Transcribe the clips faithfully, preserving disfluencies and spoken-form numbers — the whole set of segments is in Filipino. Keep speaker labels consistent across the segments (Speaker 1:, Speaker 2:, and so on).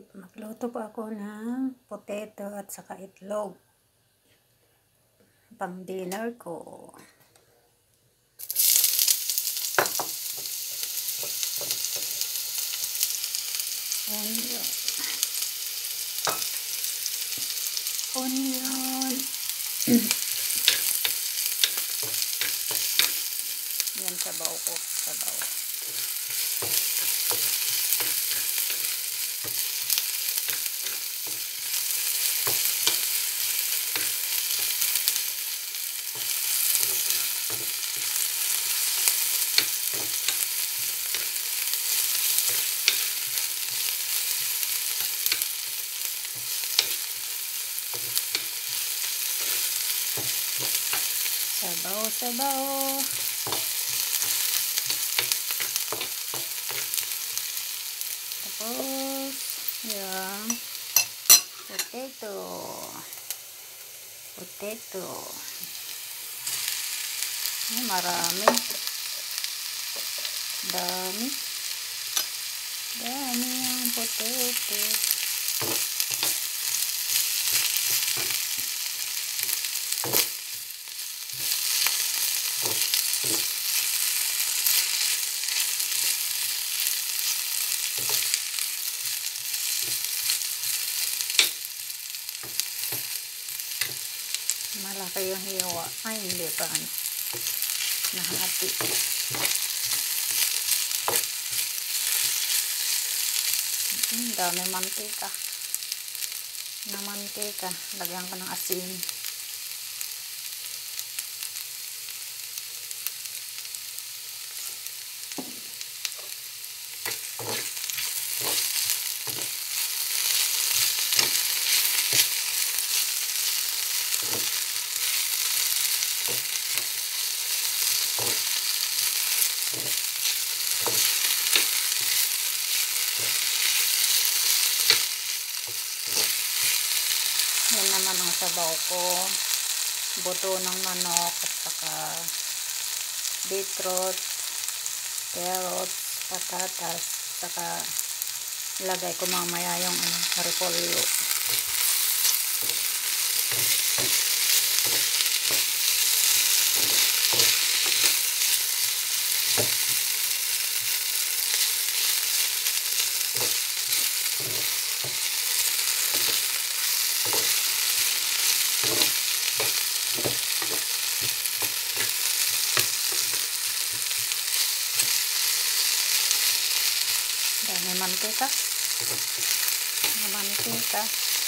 Speaker 1: Magluto po ako ng potato at saka itlog. Pang dinner ko. Onion. Onion. Yan sabaw ko. Sabaw. Sabaw, sabaw. Tapos, yung potato. Potato. Ay, marami. Dami. Dami ang potato. Malaki yung hiwa. Ay, hindi pa. Ano. Nahati. Hmm, dami mantika. Na mantika. Lagyan ko ng asin. Yan naman ang sabaw ko. Buto ng manok at saka beetroot, carrots, patatas, saka lagay ko mamaya yung ano, repolyo. Dami mantika. Mantika.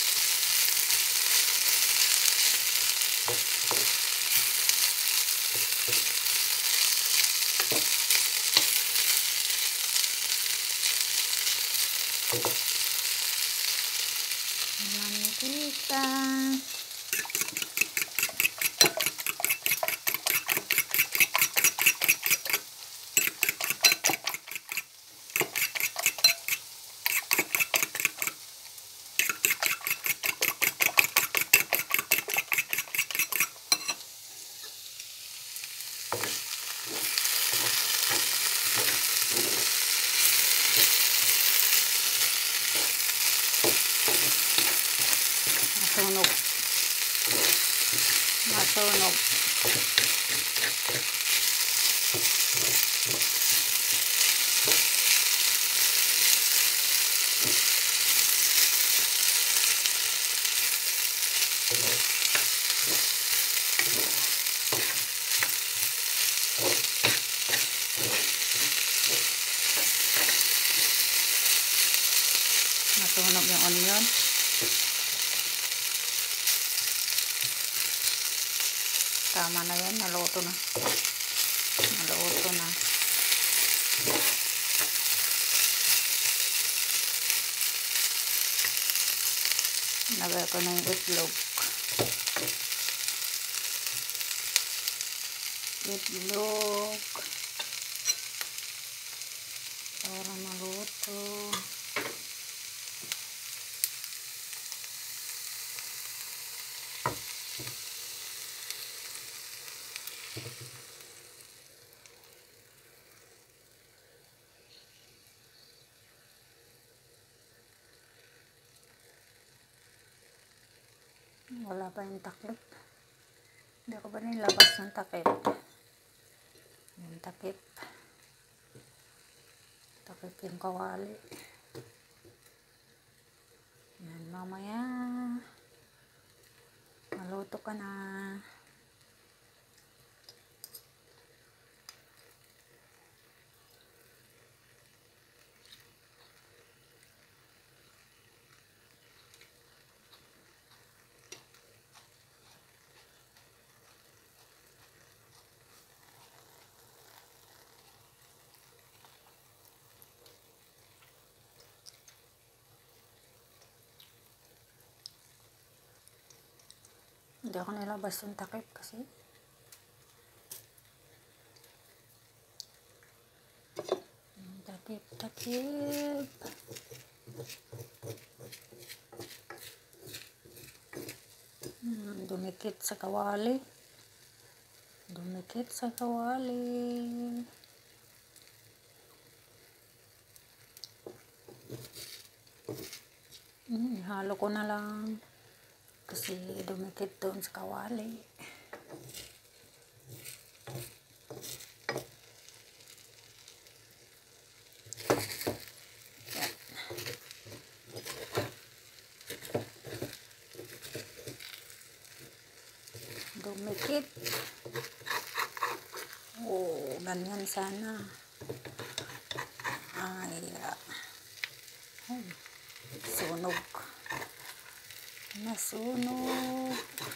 Speaker 1: Mantika. Masunog. Masunog. Masunog yung onion. Tama na yan, naluto na. Naluto na. Lagay ko na yung itlog. Itlog. Para maluto. wala pa yung takip. Hindi ko ba nilabas yung takip? Yung takip. Takip yung kawali. Yan, mamaya. Maluto ka na. Hindi ako nilabas yung takip kasi takip, takip. Hmm, dumikit sa kawali. Dumikit sa kawali. Hmm, halo ko na lang. Kasi dumikit doon sa kawali. Yan. Dumikit. Oh, ganyan sana. Ay, uh, ay, sunog. Nasunog.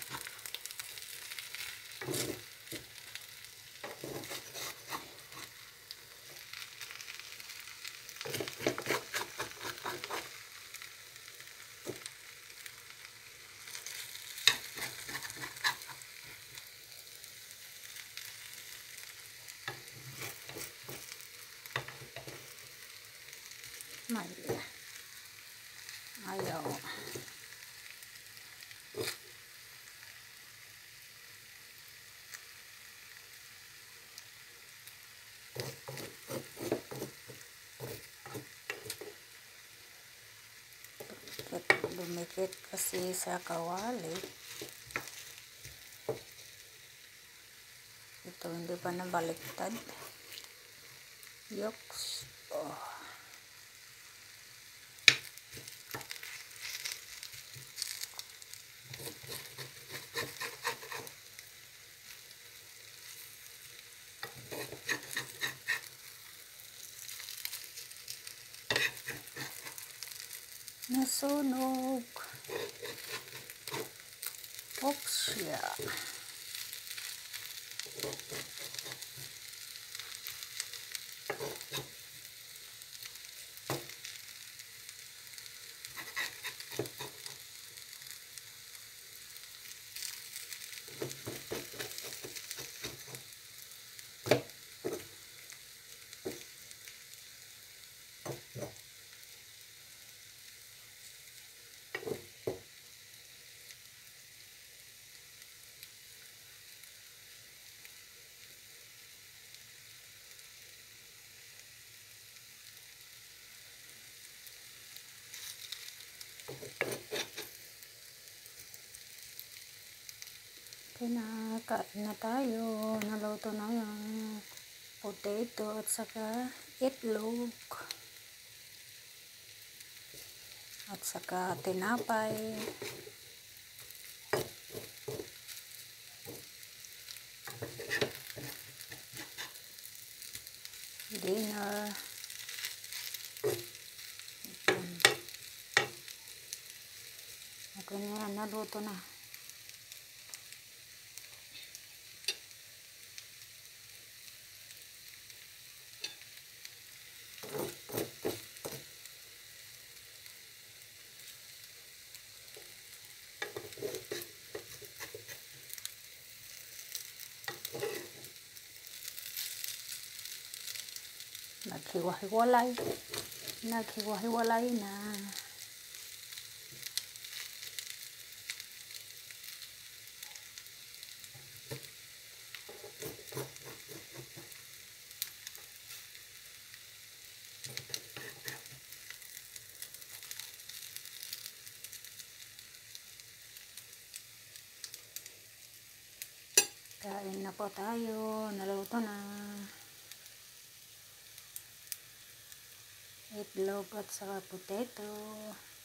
Speaker 1: May ayaw. Dumikit kasi sa kawali. Ito hindi pa nabaliktad. Yoks. Oh. Nasunog. Oops, yeah. Kinakain na tayo. Naluto na yung potato at saka itlog. At saka tinapay. Dinner. Okay na yan. Naluto na. Naghiwa-hiwalay. Naghiwa-hiwalay na. Kain na po tayo. Naluto na. Itlog at saka potato.